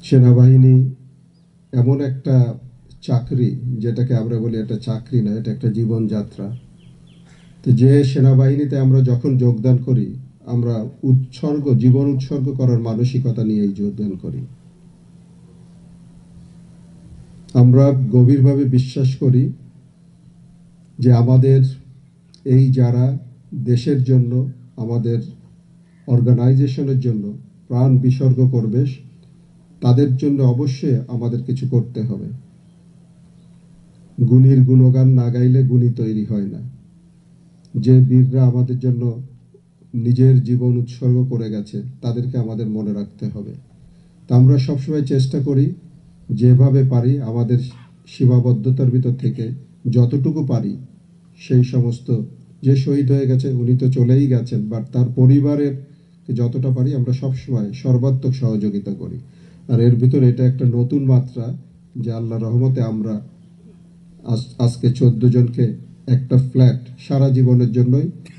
সেনাবাহিনী এমন একটা চাকরি, যেটাকে আমরা বলি এটা চাকরি না, এটা একটা জীবনযাত্রা। তো যে সেনাবাহিনীতে আমরা যখন যোগদান করি, আমরা জীবন উৎসর্গ করার মানসিকতা নিয়েই যোগদান করি। আমরা গভীরভাবে বিশ্বাস করি যে আমাদের এই যারা দেশের জন্য, আমাদের অর্গানাইজেশনের জন্য প্রাণ বিসর্গ করবে, তাদের জন্য অবশ্যই আমাদের কিছু করতে হবে। গুণীর গুণগান না গাইলে গুণী তৈরি হয় না। যে বীররা আমাদের জন্য নিজের জীবন উৎসর্গ করে গেছে, তাদেরকে আমাদের মনে রাখতে হবে। তা আমরা সবসময় চেষ্টা করি যেভাবে পারি আমাদের সীমাবদ্ধতার ভিতর থেকে যতটুকু পারি সেই সমস্ত, যে শহীদ হয়ে গেছে উনি তো চলেই গেছেন, বাট তার পরিবারের যতটা পারি আমরা সবসময় সর্বাত্মক সহযোগিতা করি। আর এর ভিতরে এটা একটা নতুন মাত্রা যে আল্লাহর রহমতে আমরা আজকে 14 জনকে একটা ফ্ল্যাট সারা জীবনের জন্যই